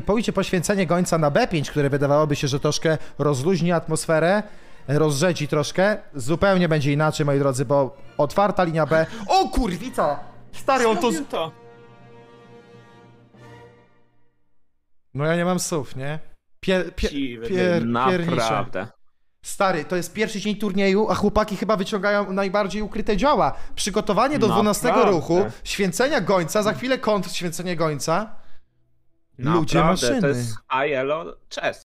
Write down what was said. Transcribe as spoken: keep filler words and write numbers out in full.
Pójdzie poświęcenie gońca na B pięć, które wydawałoby się, że troszkę rozluźni atmosferę, rozrzedzi troszkę. Zupełnie będzie inaczej, moi drodzy, bo otwarta linia B. O kurwica! Stary, on to... to. No ja nie mam słów, nie? Pier... pier... pier... piernicze. Naprawdę. Stary, to jest pierwszy dzień turnieju, a chłopaki chyba wyciągają najbardziej ukryte działa. Przygotowanie do dwunastego Naprawdę. ruchu, święcenia gońca, za chwilę kontr święcenie gońca. Ludzie Naprawdę, maszyny. to jest I L O chess.